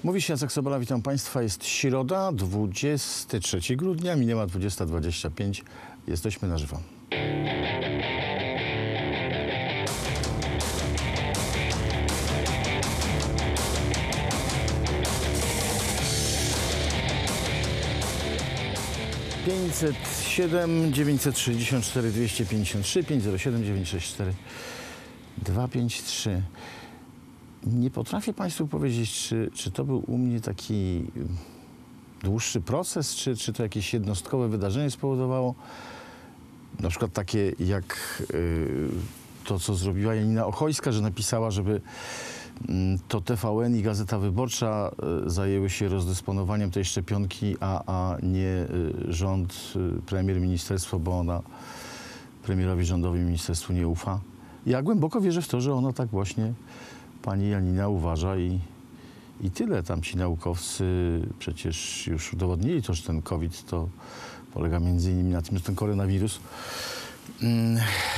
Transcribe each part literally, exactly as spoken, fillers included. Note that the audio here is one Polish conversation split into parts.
Mówi się Jacek Sobola, witam Państwa. Jest środa, dwudziestego trzeciego grudnia, minęła dwudziesta dwadzieścia pięć. Jesteśmy na żywo. pięćset siedem, dziewięćset sześćdziesiąt cztery, dwieście pięćdziesiąt trzy, pięćset siedem, dziewięćset sześćdziesiąt cztery, dwieście pięćdziesiąt trzy. Nie potrafię Państwu powiedzieć, czy, czy to był u mnie taki dłuższy proces, czy, czy to jakieś jednostkowe wydarzenie spowodowało. Na przykład takie jak y, to, co zrobiła Janina Ochojska, że napisała, żeby y, to T V N i Gazeta Wyborcza y, zajęły się rozdysponowaniem tej szczepionki, a, a nie y, rząd, y, premier, ministerstwo, bo ona premierowi, rządowi, ministerstwu nie ufa. Ja głęboko wierzę w to, że ona tak właśnie, pani Janina, uważa i, i tyle. Tam ci naukowcy przecież już udowodnili to, że ten COVID to polega między innymi na tym, że ten koronawirus mm,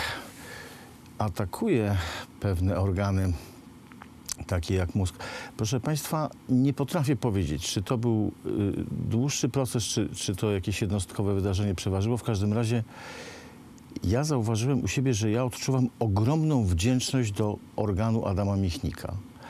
atakuje pewne organy, takie jak mózg. Proszę Państwa, nie potrafię powiedzieć, czy to był y, dłuższy proces, czy, czy to jakieś jednostkowe wydarzenie przeważyło. W każdym razie ja zauważyłem u siebie, że ja odczuwam ogromną wdzięczność do organu Adama Michnika.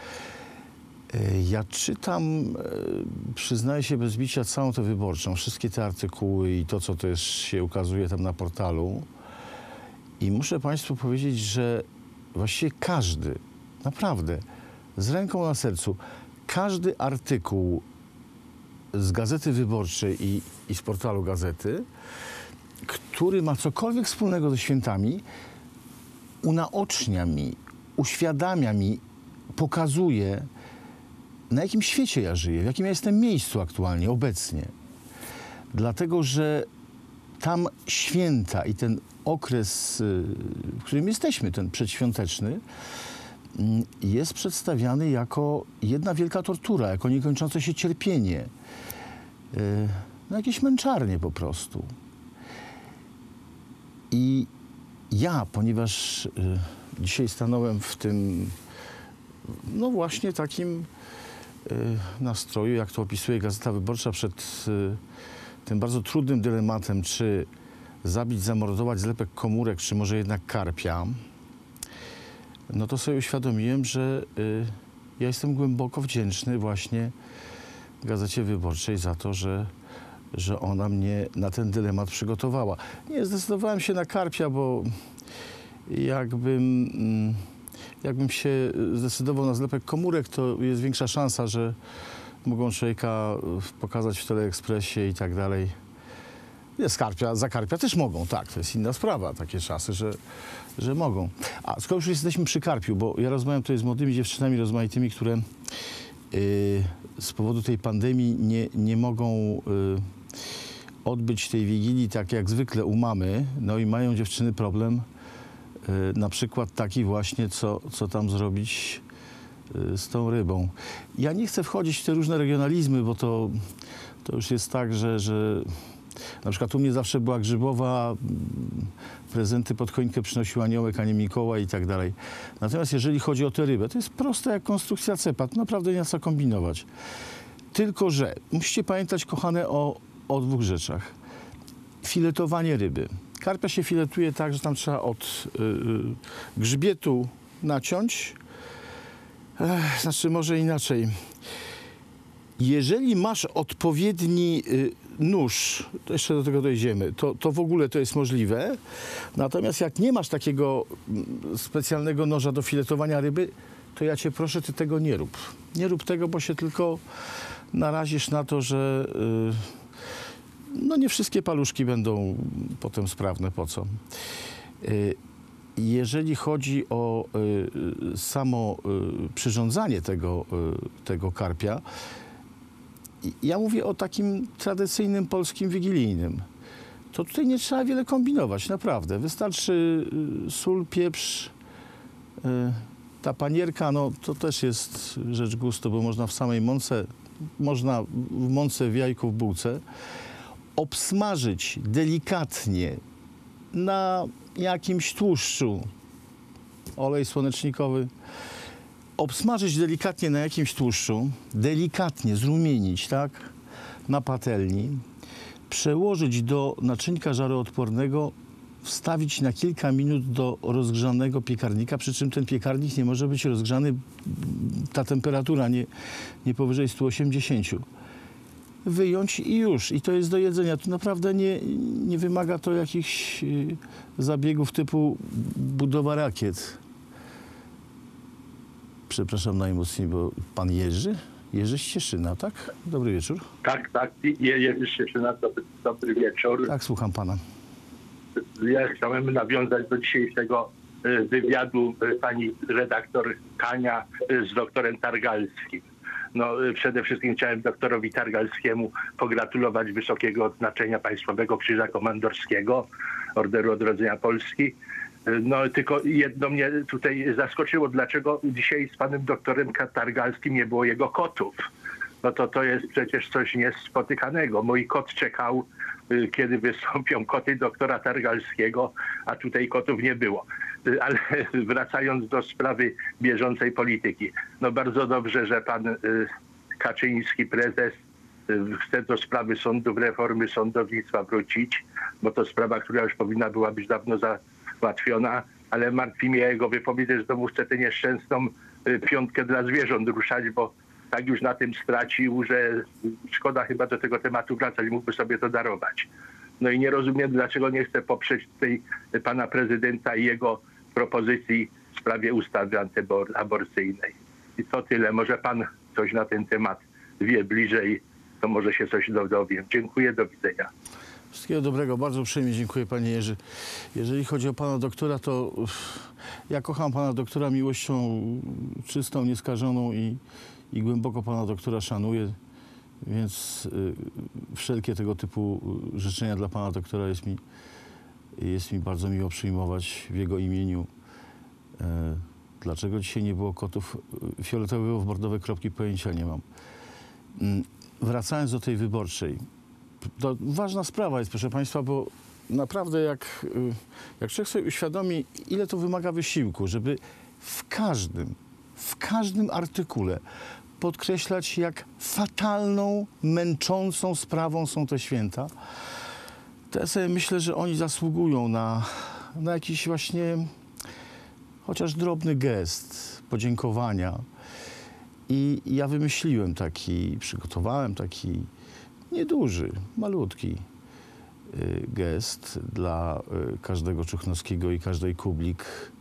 Ja czytam, przyznaję się bez bicia, całą tę Wyborczą, wszystkie te artykuły i to, co też się ukazuje tam na portalu. I muszę Państwu powiedzieć, że właściwie każdy, naprawdę, z ręką na sercu, każdy artykuł z Gazety Wyborczej i, i z portalu Gazety, który ma cokolwiek wspólnego ze świętami, unaocznia mi, uświadamia mi, pokazuje, na jakim świecie ja żyję, w jakim ja jestem miejscu aktualnie, obecnie. Dlatego, że tam święta i ten okres, w którym jesteśmy, ten przedświąteczny, jest przedstawiany jako jedna wielka tortura, jako niekończące się cierpienie, no jakieś męczarnie po prostu. I ja, ponieważ y, dzisiaj stanąłem w tym, no właśnie takim y, nastroju, jak to opisuje Gazeta Wyborcza, przed y, tym bardzo trudnym dylematem, czy zabić, zamordować zlepek komórek, czy może jednak karpia, no to sobie uświadomiłem, że y, ja jestem głęboko wdzięczny właśnie Gazecie Wyborczej za to, że że ona mnie na ten dylemat przygotowała. Nie zdecydowałem się na karpia, bo jakbym, jakbym się zdecydował na zlepek komórek, to jest większa szansa, że mogą człowieka pokazać w Teleekspresie i tak dalej. Jest karpia, za karpia też mogą, tak, to jest inna sprawa, takie czasy, że, że mogą. A skoro już jesteśmy przy karpiu, bo ja rozmawiam tutaj z młodymi dziewczynami rozmaitymi, które yy, z powodu tej pandemii nie, nie mogą yy, odbyć tej Wigilii tak jak zwykle u mamy, no i mają dziewczyny problem, yy, na przykład taki właśnie, co, co tam zrobić yy, z tą rybą. Ja nie chcę wchodzić w te różne regionalizmy, bo to, to już jest tak, że, że na przykład u mnie zawsze była grzybowa, prezenty pod choinkę przynosił aniołek, a nie Mikołaj i tak dalej. Natomiast jeżeli chodzi o tę rybę, to jest proste jak konstrukcja cepa, to naprawdę nie ma co kombinować. Tylko że musicie pamiętać, kochane, o, o dwóch rzeczach. Filetowanie ryby. Karpia się filetuje tak, że tam trzeba od yy, grzbietu naciąć. Ech, znaczy może inaczej. Jeżeli masz odpowiedni y, nóż, to jeszcze do tego dojdziemy, to, to w ogóle to jest możliwe. Natomiast jak nie masz takiego y, specjalnego noża do filetowania ryby, to ja cię proszę, ty tego nie rób. Nie rób tego, bo się tylko narazisz na to, że y, no nie wszystkie paluszki będą potem sprawne. Po co? Y, Jeżeli chodzi o y, samo y, przyrządzanie tego, y, tego karpia, ja mówię o takim tradycyjnym polskim wigilijnym. To tutaj nie trzeba wiele kombinować, naprawdę. Wystarczy y, sól, pieprz, y, ta panierka, no to też jest rzecz gustu, bo można w samej mące, można w mące, w jajku, w bułce obsmażyć delikatnie na jakimś tłuszczu, olej słonecznikowy, obsmażyć delikatnie na jakimś tłuszczu, delikatnie zrumienić, tak, na patelni, przełożyć do naczynka żaroodpornego, wstawić na kilka minut do rozgrzanego piekarnika, przy czym ten piekarnik nie może być rozgrzany, ta temperatura nie, nie powyżej stu osiemdziesięciu. Wyjąć i już. I to jest do jedzenia. Tu naprawdę nie, nie wymaga to jakichś y, zabiegów typu budowa rakiet. Przepraszam najmocniej, bo pan Jerzy? Jerzy Ścieszyna, tak? Dobry wieczór. Tak, tak. Je- Jerzy Ścieszyna, dobry, dobry wieczór. Tak, słucham pana. Ja chciałem nawiązać do dzisiejszego y, wywiadu y, pani redaktor Kania y, z doktorem Targalskim. No, y, przede wszystkim chciałem doktorowi Targalskiemu pogratulować wysokiego odznaczenia Państwowego Krzyża Komandorskiego, Orderu Odrodzenia Polski. Y, No tylko jedno mnie tutaj zaskoczyło, dlaczego dzisiaj z panem doktorem Targalskim nie było jego kotów. No to to jest przecież coś niespotykanego. Mój kot czekał, y, kiedy wystąpią koty doktora Targalskiego, a tutaj kotów nie było. Y, Ale wracając do sprawy bieżącej polityki. No bardzo dobrze, że pan y, Kaczyński, prezes, y, chce do sprawy sądów, reformy sądownictwa wrócić, bo to sprawa, która już powinna była być dawno załatwiona, ale martwi mnie jego wypowiedź, że znowu chce tę nieszczęsną y, piątkę dla zwierząt ruszać, bo tak już na tym stracił, że szkoda chyba do tego tematu wracać, mógłby sobie to darować. No i nie rozumiem, dlaczego nie chce poprzeć tej pana prezydenta i jego propozycji w sprawie ustawy antyaborcyjnej. I to tyle. Może pan coś na ten temat wie bliżej, to może się coś dowiem. Dziękuję, do widzenia. Wszystkiego dobrego, bardzo uprzejmie dziękuję panie Jerzy. Jeżeli chodzi o pana doktora, to ja kocham pana doktora miłością czystą, nieskażoną i, i głęboko pana doktora szanuję, więc y, wszelkie tego typu życzenia dla pana doktora jest mi, jest mi bardzo miło przyjmować w jego imieniu. Y, dlaczego dzisiaj nie było kotów fioletowo-bordowe kropki, pojęcia nie mam. Y, wracając do tej wyborczej. To ważna sprawa jest, proszę państwa, bo naprawdę jak, jak człowiek sobie uświadomi, ile to wymaga wysiłku, żeby w każdym, w każdym artykule podkreślać, jak fatalną, męczącą sprawą są te święta, to ja sobie myślę, że oni zasługują na, na jakiś właśnie chociaż drobny gest podziękowania. I ja wymyśliłem taki, przygotowałem taki nieduży, malutki y, gest dla y, każdego Czuchnowskiego i każdej Kublik,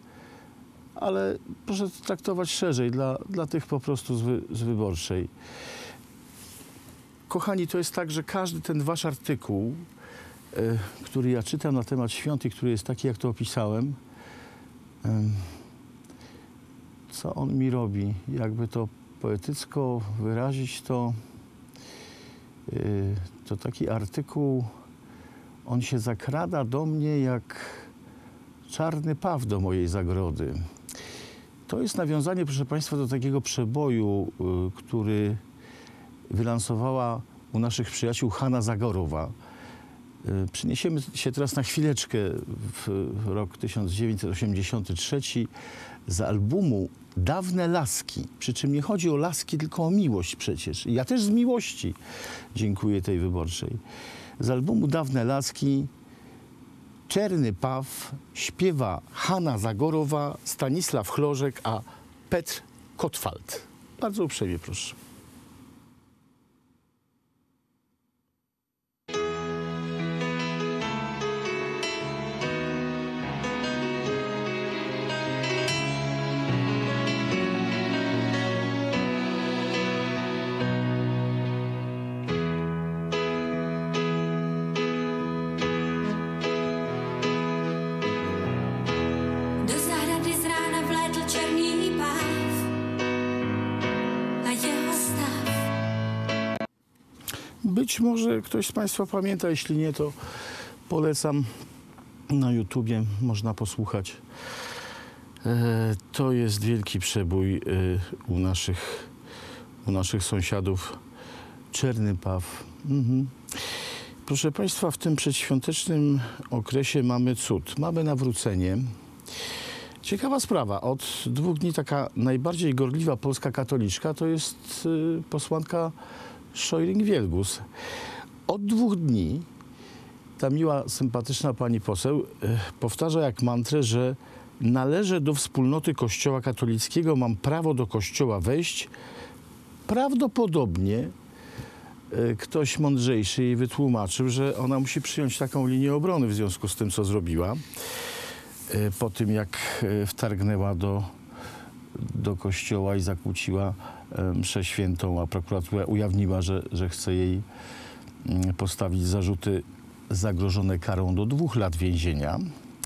ale proszę traktować szerzej, dla, dla tych po prostu z, wy, z wyborczej. Kochani, to jest tak, że każdy ten wasz artykuł, y, który ja czytam na temat świąt i który jest taki, jak to opisałem, y, co on mi robi? Jakby to poetycko wyrazić, to to taki artykuł, on się zakrada do mnie jak czarny paw do mojej zagrody. To jest nawiązanie, proszę państwa, do takiego przeboju, który wylansowała u naszych przyjaciół Hanna Zagorowa. Przeniesiemy się teraz na chwileczkę w rok tysiąc dziewięćset osiemdziesiąty trzeci z albumu Dawne laski. Przy czym nie chodzi o laski, tylko o miłość przecież. Ja też z miłości dziękuję tej wyborczej. Z albumu Dawne laski Czerny paw śpiewa Hanna Zagorowa, Stanisław Chlożek, a Petr Kotwald. Bardzo uprzejmie proszę. Być może ktoś z państwa pamięta, jeśli nie, to polecam na YouTubie, można posłuchać. E, to jest wielki przebój e, u, naszych, u naszych sąsiadów. Czerny paw. Mhm. Proszę państwa, w tym przedświątecznym okresie mamy cud. Mamy nawrócenie. Ciekawa sprawa. Od dwóch dni taka najbardziej gorliwa polska katoliczka to jest y, posłanka Scheuring-Wielgus. Od dwóch dni ta miła, sympatyczna pani poseł y, powtarza jak mantrę, że należę do wspólnoty Kościoła katolickiego, mam prawo do Kościoła wejść. Prawdopodobnie y, ktoś mądrzejszy jej wytłumaczył, że ona musi przyjąć taką linię obrony w związku z tym, co zrobiła. Po tym, jak wtargnęła do, do kościoła i zakłóciła mszę świętą, a prokuratura ujawniła, że, że chce jej postawić zarzuty zagrożone karą do dwóch lat więzienia.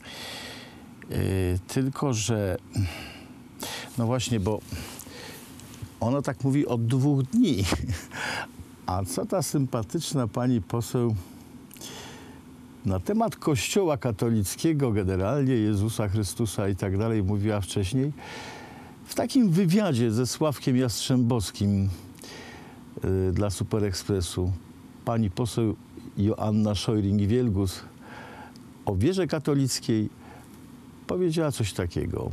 Tylko że, no właśnie, bo ona tak mówi od dwóch dni. A co ta sympatyczna pani poseł na temat Kościoła katolickiego, generalnie Jezusa Chrystusa i tak dalej mówiła wcześniej? W takim wywiadzie ze Sławkiem Jastrzębowskim yy, dla Super Expressu pani poseł Joanna Scheuring-Wielgus o wierze katolickiej powiedziała coś takiego.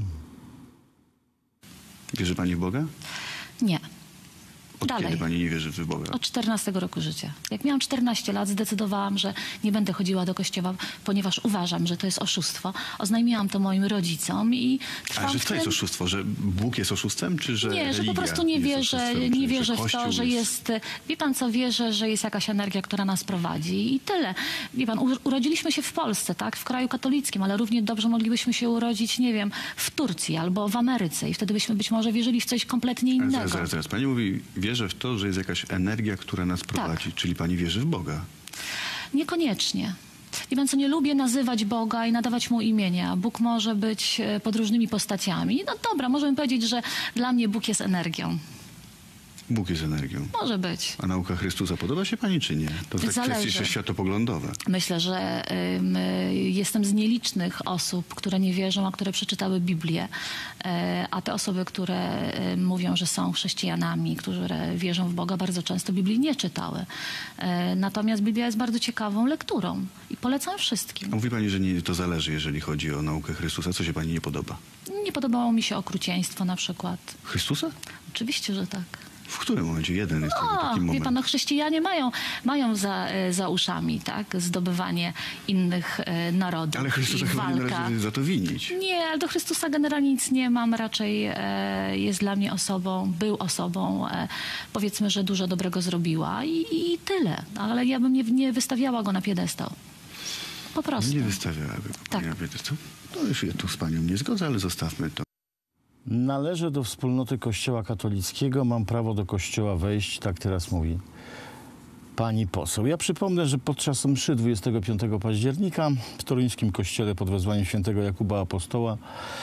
Wierzy pani w Boga? Nie. Od Dalej. kiedy pani nie wierzy w Boga? Od czternastego roku życia. Jak miałam czternaście lat, zdecydowałam, że nie będę chodziła do kościoła, ponieważ uważam, że to jest oszustwo. Oznajmiłam to moim rodzicom i trwałam Ale że w to jest tym... oszustwo, że Bóg jest oszustem, czy że Nie, że po religia prostu nie jest wierzę, oszustwem, nie czy wierzę że w to, Kościół że jest... Wie pan co, wierzę, że jest jakaś energia, która nas prowadzi i tyle. Wie pan, u- urodziliśmy się w Polsce, tak, w kraju katolickim, ale równie dobrze moglibyśmy się urodzić, nie wiem, w Turcji albo w Ameryce i wtedy byśmy być może wierzyli w coś kompletnie Ale innego. zaraz, zaraz, zaraz. Pani mówi, wierzę w to, że jest jakaś energia, która nas prowadzi, czyli pani wierzy w Boga. Niekoniecznie. Wie pan co, nie lubię nazywać Boga i nadawać Mu imienia. Bóg może być e, pod różnymi postaciami. No dobra, możemy powiedzieć, że dla mnie Bóg jest energią. Bóg jest energią. Może być. A nauka Chrystusa podoba się pani, czy nie? To tak Zależy. kwestie jeszcze światopoglądowe. Myślę, że ym, y, jestem z nielicznych osób, które nie wierzą, a które przeczytały Biblię. E, a te osoby, które y, mówią, że są chrześcijanami, które wierzą w Boga, bardzo często Biblii nie czytały. E, natomiast Biblia jest bardzo ciekawą lekturą i polecam wszystkim. A mówi pani, że nie, to zależy, jeżeli chodzi o naukę Chrystusa. Co się pani nie podoba? Nie podobało mi się okrucieństwo na przykład. Chrystusa? Oczywiście, że tak. W którym momencie? Jeden jest taki, O, taki wie moment. pan, no chrześcijanie mają, mają za, e, za uszami, tak, zdobywanie innych e, narodów. Ale Chrystusa i chyba nie walka. należy za to winić. Nie, ale do Chrystusa generalnie nic nie mam. Raczej e, jest dla mnie osobą, był osobą, e, powiedzmy, że dużo dobrego zrobiła i, i tyle. Ale ja bym nie, nie wystawiała go na piedestał. Po prostu. Nie wystawiałaby. Tak. Ja wiem, co? No już ja tu z panią nie zgodzę, ale zostawmy to. Należę do wspólnoty Kościoła katolickiego, mam prawo do Kościoła wejść, tak teraz mówi pani poseł. Ja przypomnę, że podczas mszy dwudziestego piątego października w toruńskim kościele pod wezwaniem świętego Jakuba Apostoła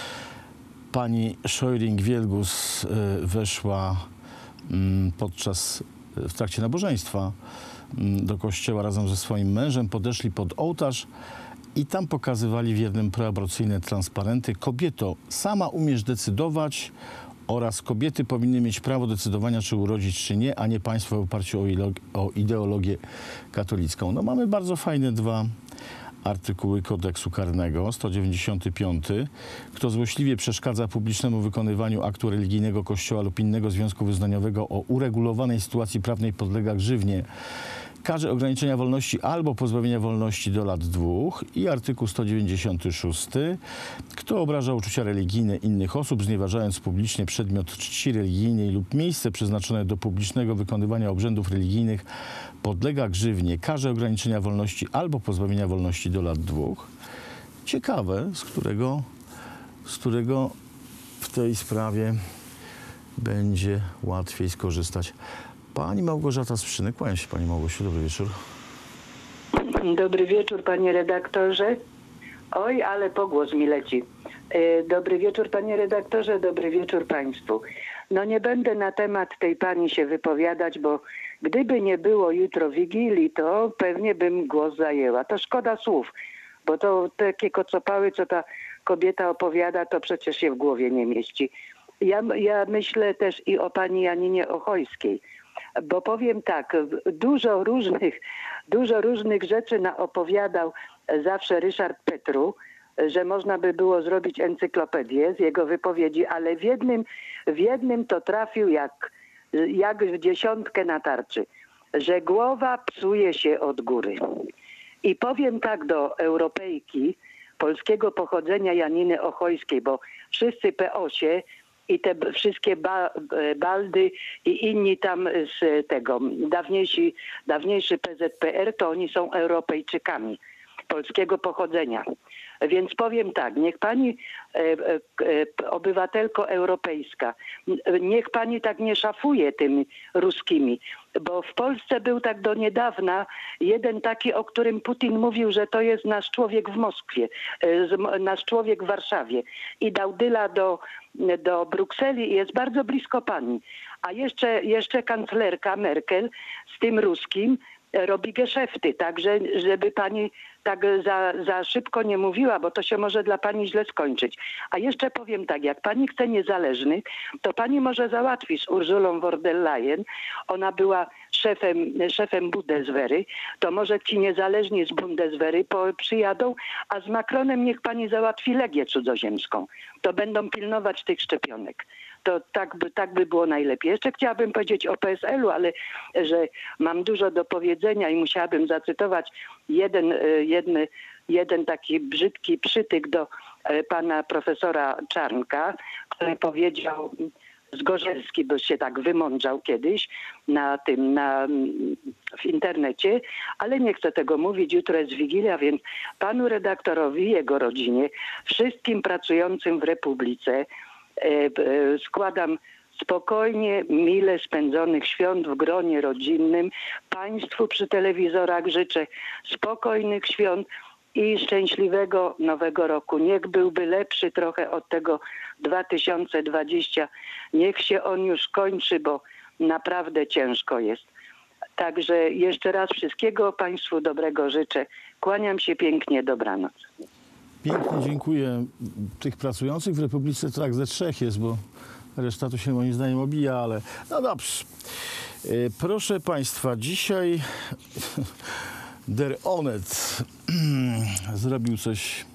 pani Scheuring-Wielgus y, weszła mm, podczas, w trakcie nabożeństwa mm, do kościoła razem ze swoim mężem, podeszli pod ołtarz i tam pokazywali wiernym proaborcyjne transparenty. Kobieto, sama umiesz decydować oraz kobiety powinny mieć prawo decydowania, czy urodzić, czy nie, a nie państwo w oparciu o, ilo- o ideologię katolicką. No mamy bardzo fajne dwa artykuły kodeksu karnego, sto dziewięćdziesiąty piąty. Kto złośliwie przeszkadza publicznemu wykonywaniu aktu religijnego kościoła lub innego związku wyznaniowego o uregulowanej sytuacji prawnej podlega grzywnie, karze ograniczenia wolności albo pozbawienia wolności do lat dwóch. I artykuł sto dziewięćdziesiąty szósty. Kto obraża uczucia religijne innych osób, znieważając publicznie przedmiot czci religijnej lub miejsce przeznaczone do publicznego wykonywania obrzędów religijnych, podlega grzywnie, karze ograniczenia wolności albo pozbawienia wolności do lat dwóch. Ciekawe, z którego, z którego w tej sprawie będzie łatwiej skorzystać. Pani Małgorzata Sprzynek. Kłaniam się pani Małgosiu. Dobry wieczór. Dobry wieczór, panie redaktorze. Oj, ale pogłos mi leci. E, Dobry wieczór, panie redaktorze, dobry wieczór państwu. No nie będę na temat tej pani się wypowiadać, bo gdyby nie było jutro Wigilii, to pewnie bym głos zajęła. To szkoda słów, bo to takie kocopały, co ta kobieta opowiada, to przecież się w głowie nie mieści. Ja, ja myślę też i o pani Janinie Ochojskiej. Bo powiem tak, dużo różnych, dużo różnych rzeczy naopowiadał zawsze Ryszard Petru, że można by było zrobić encyklopedię z jego wypowiedzi, ale w jednym, w jednym to trafił jak, jak w dziesiątkę na tarczy, że głowa psuje się od góry. I powiem tak do Europejki polskiego pochodzenia Janiny Ochojskiej, bo wszyscy P O S ie i te b- wszystkie ba, e, Baldy i inni tam z tego, dawniejsi, dawniejszy P Z P R, to oni są Europejczykami polskiego pochodzenia. Więc powiem tak, niech pani e, e, e, obywatelko europejska, n- niech pani tak nie szafuje tymi ruskimi, bo w Polsce był tak do niedawna jeden taki, o którym Putin mówił, że to jest nasz człowiek w Moskwie, e, z, m- nasz człowiek w Warszawie i dał dyla do, do Brukseli i jest bardzo blisko pani. A jeszcze, jeszcze kanclerka Merkel z tym ruskim robi geszefty, także żeby pani tak za, za szybko nie mówiła, bo to się może dla pani źle skończyć. A jeszcze powiem tak, jak pani chce niezależnych, to pani może załatwi z Urzulą von der Leyen, ona była szefem, szefem Bundeswehry, to może ci niezależni z Bundeswehry po, przyjadą, a z Macronem niech pani załatwi legię cudzoziemską. To będą pilnować tych szczepionek. To tak by, tak by było najlepiej. Jeszcze chciałabym powiedzieć o P S L u, ale że mam dużo do powiedzenia i musiałabym zacytować jeden, e, jedny, jeden taki brzydki przytyk do e, pana profesora Czarnka, który powiedział, Zgorzelski, bo się tak wymądrzał kiedyś na tym, na, w internecie, ale nie chcę tego mówić, jutro jest Wigilia, więc panu redaktorowi, jego rodzinie, wszystkim pracującym w Republice składam spokojnie, mile spędzonych świąt w gronie rodzinnym. Państwu przy telewizorach życzę spokojnych świąt i szczęśliwego nowego roku. Niech byłby lepszy trochę od tego dwa tysiące dwudziestego. Niech się on już kończy, bo naprawdę ciężko jest. Także jeszcze raz wszystkiego Państwu dobrego życzę. Kłaniam się pięknie, dobranoc. Pięknie dziękuję. Tych pracujących w Republice to tak ze trzech jest, bo reszta to się moim zdaniem obija, ale no dobrze. Yy, Proszę Państwa, dzisiaj Der Onet zrobił coś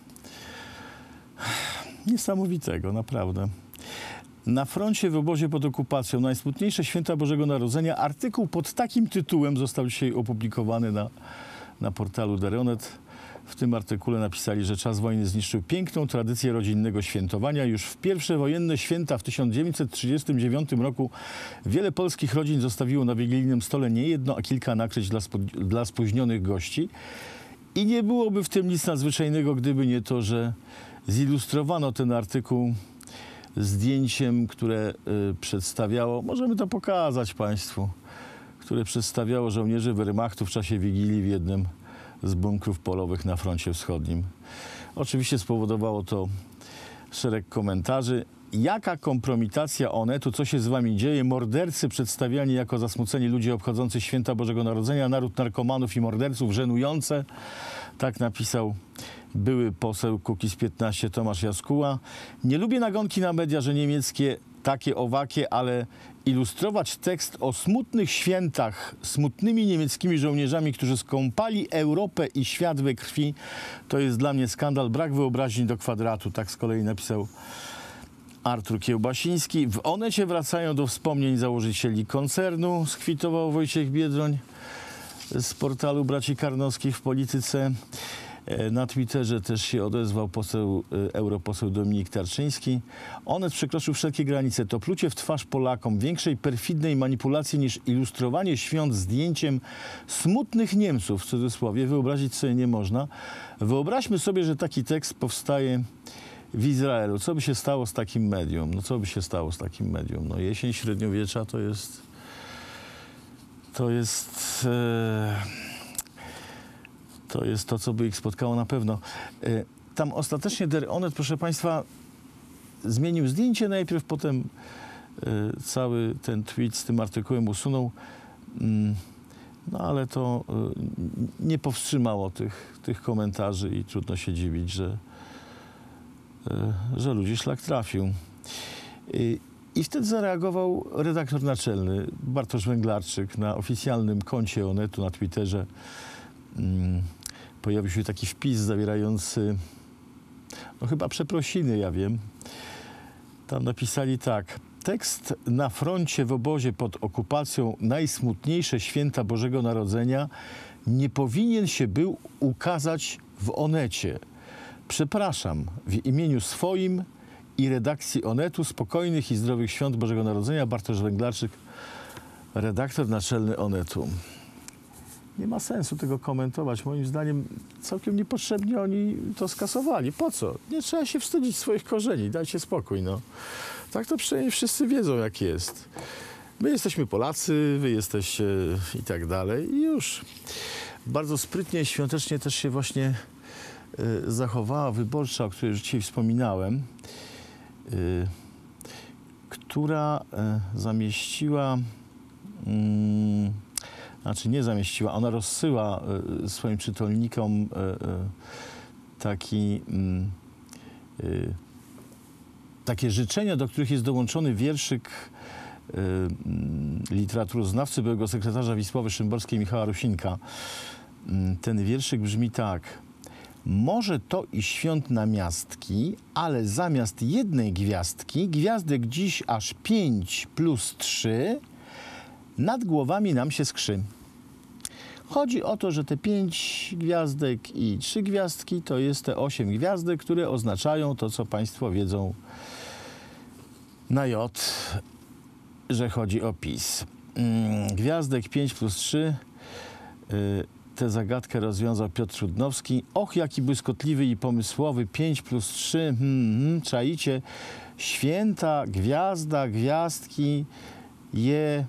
niesamowitego, naprawdę. Na froncie w obozie pod okupacją najsmutniejsze święta Bożego Narodzenia. Artykuł pod takim tytułem został dzisiaj opublikowany na, na portalu Der Onet. W tym artykule napisali, że czas wojny zniszczył piękną tradycję rodzinnego świętowania. Już w pierwsze wojenne święta w tysiąc dziewięćset trzydziestym dziewiątym roku wiele polskich rodzin zostawiło na wigilijnym stole nie jedno, a kilka nakryć dla, spo, dla spóźnionych gości. I nie byłoby w tym nic nadzwyczajnego, gdyby nie to, że zilustrowano ten artykuł zdjęciem, które y, przedstawiało, możemy to pokazać Państwu, które przedstawiało żołnierzy Wehrmachtu w czasie Wigilii w jednym z bunkrów polowych na froncie wschodnim. Oczywiście spowodowało to szereg komentarzy. Jaka kompromitacja Onetu, co się z wami dzieje? Mordercy przedstawiani jako zasmuceni ludzie obchodzący święta Bożego Narodzenia, naród narkomanów i morderców, żenujące. Tak napisał były poseł Kukiz piętnaście Tomasz Jaskuła. Nie lubię nagonki na media, że niemieckie takie owakie, ale ilustrować tekst o smutnych świętach smutnymi niemieckimi żołnierzami, którzy skąpali Europę i świat we krwi, to jest dla mnie skandal, brak wyobraźni do kwadratu. Tak z kolei napisał Artur Kiełbasiński. W Onecie wracają do wspomnień założycieli koncernu, skwitował Wojciech Biedroń z portalu Braci Karnowskich w Polityce. Na Twitterze też się odezwał poseł, europoseł Dominik Tarczyński. Onet przekroczył wszelkie granice. To plucie w twarz Polakom, większej perfidnej manipulacji niż ilustrowanie świąt zdjęciem smutnych Niemców, w cudzysłowie, wyobrazić sobie nie można. Wyobraźmy sobie, że taki tekst powstaje w Izraelu. Co by się stało z takim medium? No co by się stało z takim medium? No jesień średniowiecza to jest... To jest... E... To jest to, co by ich spotkało na pewno. Tam ostatecznie Der Onet, proszę Państwa, zmienił zdjęcie najpierw, potem cały ten tweet z tym artykułem usunął. No ale to nie powstrzymało tych, tych komentarzy i trudno się dziwić, że, że ludzie szlak trafił. I wtedy zareagował redaktor naczelny Bartosz Węglarczyk na oficjalnym koncie Onetu na Twitterze. Pojawił się taki wpis zawierający no chyba przeprosiny, ja wiem. Tam napisali tak. Tekst na froncie w obozie pod okupacją najsmutniejsze święta Bożego Narodzenia nie powinien się był ukazać w Onecie. Przepraszam w imieniu swoim i redakcji Onetu. Spokojnych i zdrowych świąt Bożego Narodzenia. Bartosz Węglarczyk, redaktor naczelny Onetu. Nie ma sensu tego komentować. Moim zdaniem całkiem niepotrzebnie oni to skasowali. Po co? Nie trzeba się wstydzić swoich korzeni. Dajcie spokój, no. Tak to przynajmniej wszyscy wiedzą, jak jest. My jesteśmy Polacy, wy jesteście i tak dalej. I już. Bardzo sprytnie, świątecznie też się właśnie y, zachowała wyborcza, o której już dzisiaj wspominałem, y, która y, zamieściła... Y, Znaczy nie zamieściła, ona rozsyła y, swoim czytelnikom y, y, taki, y, y, takie życzenia, do których jest dołączony wierszyk y, y, literaturoznawcy, byłego sekretarza Wisławy Szymborskiej Michała Rusinka. Y, ten wierszyk brzmi tak. Może to i świąt namiastki, ale zamiast jednej gwiazdki, gwiazdek dziś aż pięć plus trzy, nad głowami nam się skrzy. Chodzi o to, że te pięć gwiazdek i trzy gwiazdki to jest te osiem gwiazdek, które oznaczają to, co Państwo wiedzą na J, że chodzi o PiS. Gwiazdek pięć plus trzy. Tę zagadkę rozwiązał Piotr Trudnowski. Och, jaki błyskotliwy i pomysłowy. pięć plus trzy. Hmm, hmm, czaicie? Święta, gwiazda, gwiazdki, je...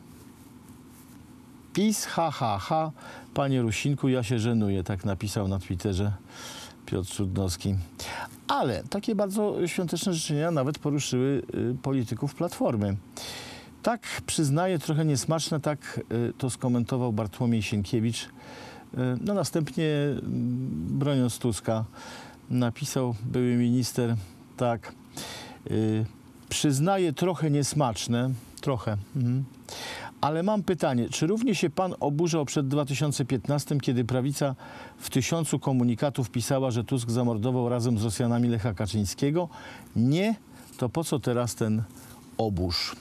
PiS, ha, ha, ha. Panie Rusinku, ja się żenuję, tak napisał na Twitterze Piotr Trudnowski. Ale takie bardzo świąteczne życzenia nawet poruszyły y, polityków Platformy. Tak, przyznaję, trochę niesmaczne, tak y, to skomentował Bartłomiej Sienkiewicz. Y, no następnie, y, broniąc Tuska, napisał były minister, tak, y, przyznaję, trochę niesmaczne, trochę, mhm. Ale mam pytanie, czy równie się pan oburzał przed dwa tysiące piętnastym, kiedy prawica w tysiącu komunikatów pisała, że Tusk zamordował razem z Rosjanami Lecha Kaczyńskiego? Nie, to po co teraz ten oburz?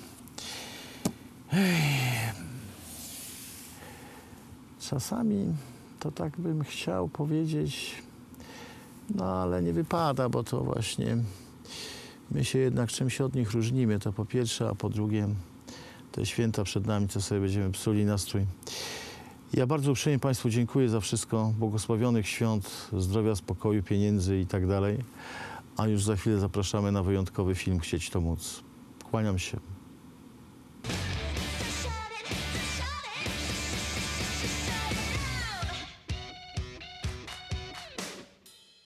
Ech. Czasami to tak bym chciał powiedzieć, no ale nie wypada, bo to właśnie my się jednak czymś od nich różnimy, to po pierwsze, a po drugie te święta przed nami, co sobie będziemy psuli nastrój. Ja bardzo uprzejmie Państwu dziękuję za wszystko. Błogosławionych świąt, zdrowia, spokoju, pieniędzy i tak dalej. A już za chwilę zapraszamy na wyjątkowy film Chcieć to móc. Kłaniam się.